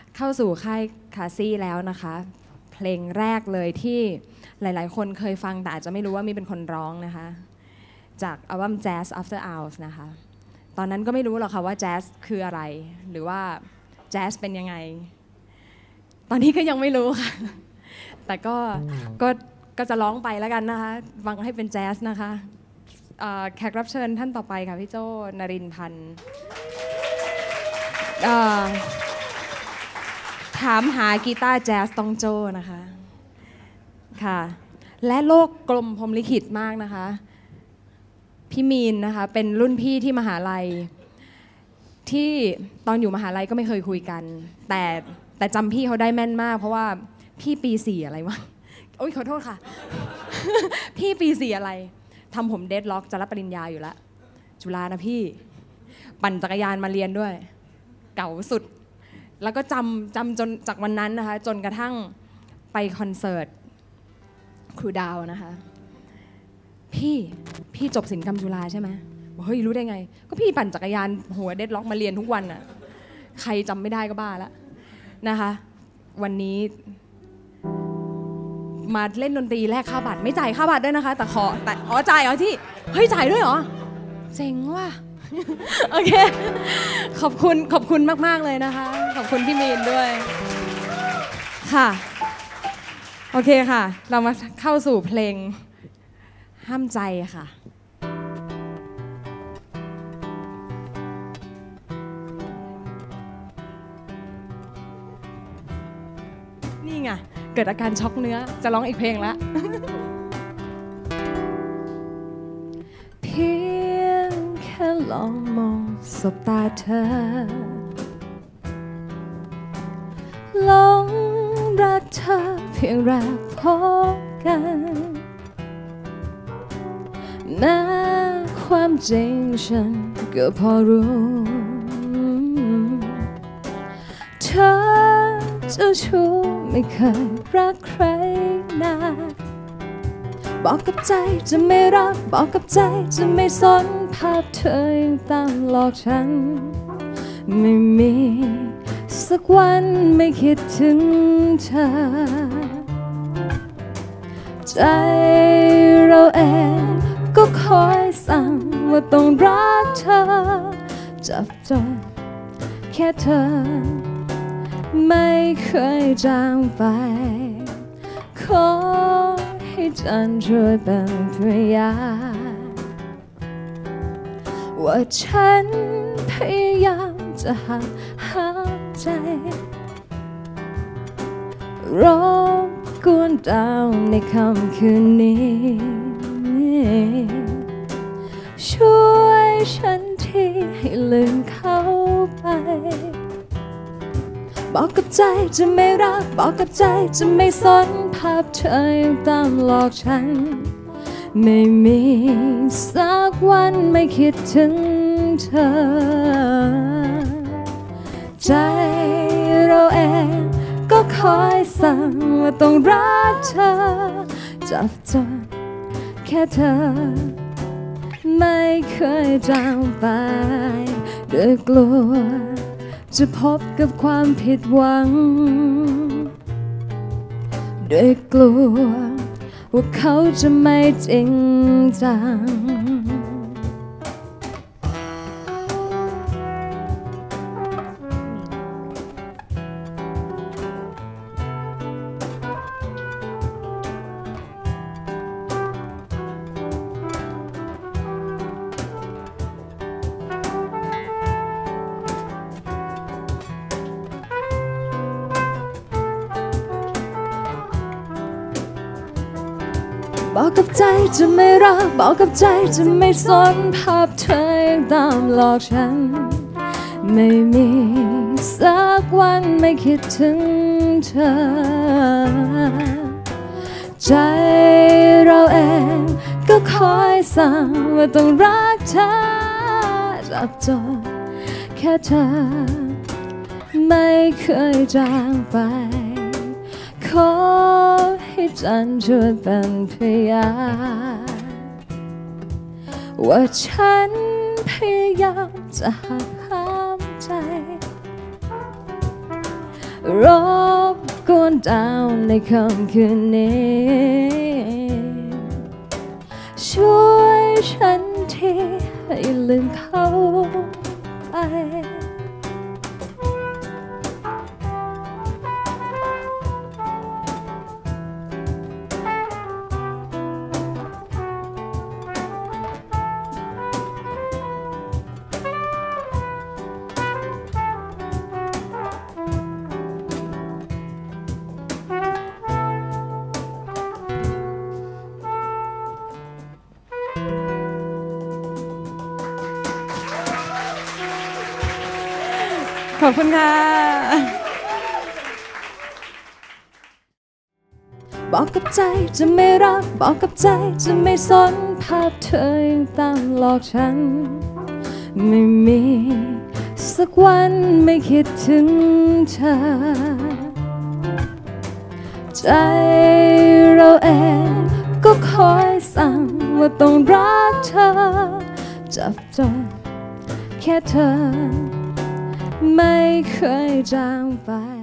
เข้าสู่ค่ายคาซี่แล้วนะคะเพลงแรกเลยที่หลายๆคนเคยฟังแต่อาจจะไม่รู้ว่ามีเป็นคนร้องนะคะจากอัลบั้ม Jazz After Hours นะคะตอนนั้นก็ไม่รู้หรอกค่ะว่าแจ๊สคืออะไรหรือว่าแจ๊สเป็นยังไงตอนนี้ก็ยังไม่รู้ค่ะแต่ก็จะร้องไปแล้วกันนะคะฟังให้เป็นแจ๊สนะคะแขกรับเชิญท่านต่อไปค่ะพี่โจ้นรินทร์พันธ์ถามหากีตาร์แจ๊สต้องโจ้นะคะค่ะและโลกกลมพรหมลิขิตมากนะคะพี่มีนนะคะเป็นรุ่นพี่ที่มหาลัยที่ตอนอยู่มหาลัยก็ไม่เคยคุยกันแต่จำพี่เขาได้แม่นมากเพราะว่าพี่ปี4อะไรวะโอ๊ยขอโทษค่ะ พี่ปี4อะไรทำผมเดดล็อกจะรับปริญญาอยู่แล้วจุฬานะพี่ปั่นจักรยานมาเรียนด้วยเก่าสุดแล้วก็จำจนจากวันนั้นนะคะจนกระทั่งไปคอนเสิร์ตครูดาวนะคะพี่จบศิลปกรรมจุฬาใช่ไหมบอกเฮ้ยรู้ได้ไงก็พี่ปั่นจักรยานหัวเดดล็อกมาเรียนทุกวันน่ะใครจำไม่ได้ก็บ้าแล้วนะคะวันนี้มาเล่นดนตรีแลกค่าบัตรไม่จ่ายค่าบัตรด้วยนะคะแต่จ่ายเหรอที่เฮ้ยจ่ายด้วยเหรอเจ๋งว่ะโอเคขอบคุณมากๆเลยนะคะขอบคุณพี่มีนด้วยค่ะโอเคค่ะเรามาเข้าสู่เพลงห้ามใจค่ะนี่ไงเกิดอาการช็อกเนื้อจะร้องอีกเพลงแล้ว เพียงแค่ลองมองสบตาเธอหลงรักเธอเพียงแรกพบกันแม้ความจริงฉันก็พอรู้เธอเจ้าชู้ไม่เคยรักใครนะบอกกับใจจะไม่รักบอกกับใจจะไม่สนภาพเธอยังตามหลอกฉันไม่มีสักวันไม่คิดถึงเธอใจเราเองก็คอยสั่งว่าต้องรักเธอจับจนแค่เธอไม่เคยจางไปขอให้ฉันช่วยเป็นพยานว่าฉันพยายามจะหักห้ามใจรบกวนดาวในค่ำคืนนี้ช่วยฉันทีให้ลืมเขาไปบอกกับใจจะไม่รักบอกกับใจจะไม่สนภาพเธอยังตามหลอกฉันไม่มีสักวันไม่คิดถึงเธอใจเราเองก็คอยสั่งว่าต้องรักเธอจับจนแค่เธอไม่เคยจางไปด้วยกลัวจะพบกับความผิดหวังด้วยกลัวว่าเขาจะไม่จริงจังบอกกับใจจะไม่รักบอกกับใจจะไม่สนภาพเธอยังตามหลอกฉันไม่มีสักวันไม่คิดถึงเธอใจเราเองก็คอยสั่งว่าต้องรักเธอจับจนแค่เธอไม่เคยจางไปขอให้ฉันช่วยเป็นพยานว่าฉันพยายามจะหักห้ามใจรบกวนดาวในค่ำคืนนี้ช่วยฉันทีให้ลืมเขาไปขอบคุณค่ะบอกกับใจจะไม่รักบอกกับใจจะไม่สนภาพเธอยังตามหลอกฉันไม่มีสักวันไม่คิดถึงเธอใจเราเองก็คอยสั่งว่าต้องรักเธอจับจองแค่เธอไม่เคยจางไป